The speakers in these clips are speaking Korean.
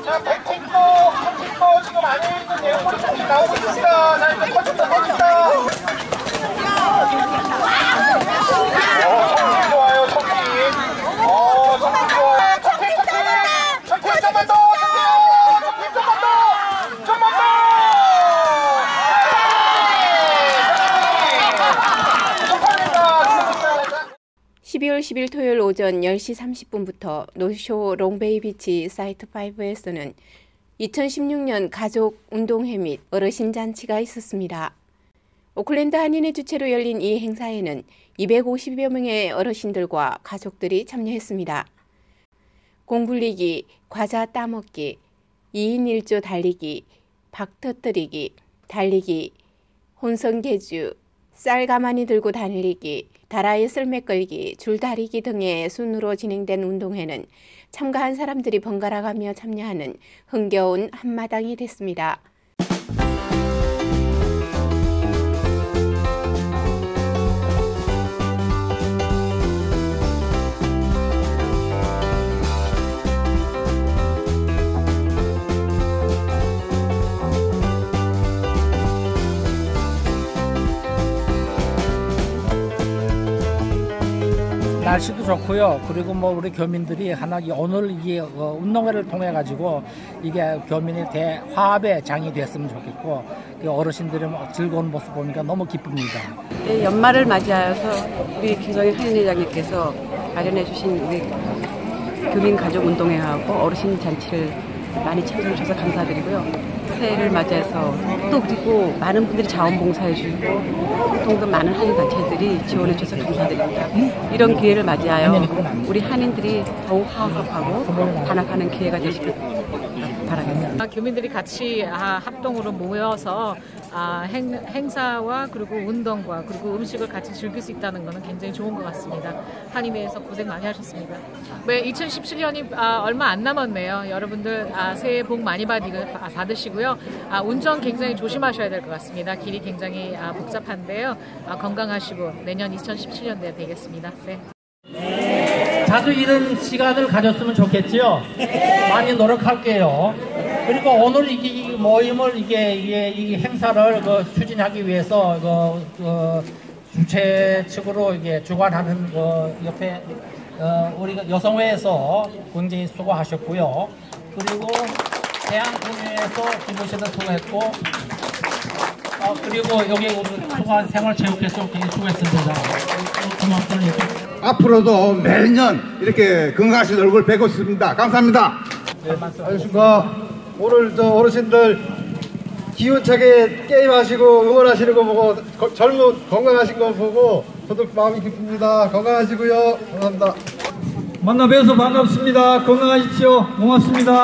자, 100팀도, 1000팀도 지금 안에 있는 내용물이 조금씩 나오고 있습니다. 자, 이제 터진다. 청팀 좋아요, 청팀. 청팀 좋아요. 청팀 좀만 더, 청팀 좀만 더. 12월 10일 토요일 오전 10시 30분부터 노쇼 롱베이 비치 사이트 5에서는 2016년 가족 운동회 및 어르신 잔치가 있었습니다. 오클랜드 한인의 주최로 열린 이 행사에는 250여 명의 어르신들과 가족들이 참여했습니다. 공 굴리기, 과자 따먹기, 2인 1조 달리기, 박 터뜨리기, 달리기, 혼성개주, 쌀 가마니 들고 달리기, 다라이 썰매 끌기, 줄다리기 등의 순으로 진행된 운동회는 참가한 사람들이 번갈아가며 참여하는 흥겨운 한마당이 됐습니다. 날씨도 좋고요. 그리고 우리 교민들이 하나 오늘 이 운동회를 통해 가지고 이게 교민의 대화합의 장이 됐으면 좋겠고 어르신들의 즐거운 모습 보니까 너무 기쁩니다. 네, 연말을 맞이하여서 우리 김성인 한인회장님께서 마련해 주신 우리 교민 가족 운동회하고 어르신 잔치를 많이 참석해 주셔서 감사드리고요. 새해를 맞이해서 또 그리고 많은 분들이 자원봉사해 주시고 보통도 많은 한인 단체들이 지원해 주셔서 감사드립니다. 이런 기회를 맞이하여 우리 한인들이 더욱 화합하고 단합하는 기회가 되시길 바라겠습니다. 교민들이 같이 합동으로 모여서 행사와 그리고 운동과 그리고 음식을 같이 즐길 수 있다는 것은 굉장히 좋은 것 같습니다. 한인회에서 고생 많이 하셨습니다. 2017년이 얼마 안 남았네요. 여러분들 새해 복 많이 받으시고요. 운전 굉장히 조심하셔야 될 것 같습니다. 길이 굉장히 복잡한데요. 건강하시고 내년 2017년도에 되겠습니다. 네. 자주 이런 시간을 가졌으면 좋겠지요. 많이 노력할게요. 그리고 오늘 이 모임을 이 행사를 추진하기 위해서 주최 측으로 주관하는 옆에 우리 여성회에서 굉장히 수고하셨고요. 그리고 대한군에서 기부실을 수고했고, 그리고 여기 우리 수고한 생활체육회에서 굉장히 수고했습니다. 고맙습니다. 앞으로도 매년 이렇게 건강하신 얼굴 뵙고 싶습니다. 감사합니다. 네, 안녕하십니까. 오늘 어르신들 기운차게 게임하시고 응원하시는 거 보고 젊은 건강하신 거 보고 저도 마음이 기쁩니다. 건강하시고요. 감사합니다. 만나 뵈어서 반갑습니다. 건강하십시오. 고맙습니다.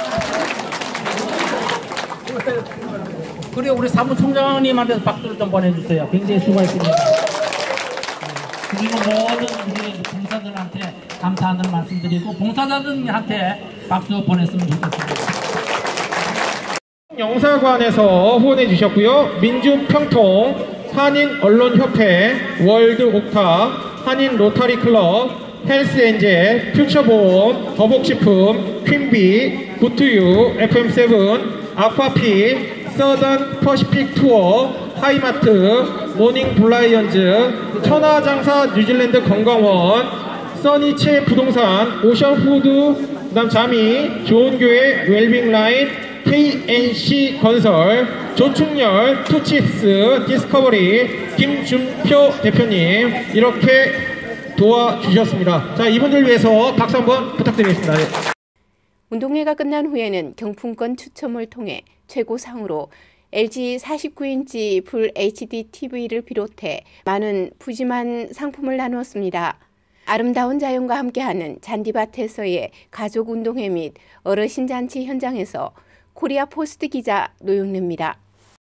그리고 우리 사무총장님한테 박수를 좀 보내주세요. 굉장히 수고했습니다. 그리고 모든 우리 봉사들한테 감사하는 말씀드리고 봉사자들한테 박수 보냈으면 좋겠습니다. 영사관에서 후원해 주셨고요. 민주평통, 한인언론협회, 월드옥탑, 한인 로타리클럽, 헬스엔젤, 퓨처보험, 더복식품, 퀸비, 굿투유, FM7, 아쿠아피, 서던 퍼시픽 투어, 하이마트, 모닝 블라이언즈, 천하장사 뉴질랜드 건강원, 써니체 부동산, 오션푸드, 그다음 자미, 좋은교회, 웰빙라인, KNC 건설, 조충렬, 투칩스, 디스커버리, 김준표 대표님 이렇게 도와주셨습니다. 자, 이분들 위해서 박수 한번 부탁드리겠습니다. 네. 운동회가 끝난 후에는 경품권 추첨을 통해 최고상으로 LG 49인치 풀 HD TV를 비롯해 많은 푸짐한 상품을 나누었습니다. 아름다운 자연과 함께하는 잔디밭에서의 가족 운동회 및 어르신 잔치 현장에서 코리아 포스트 기자 노영래입니다.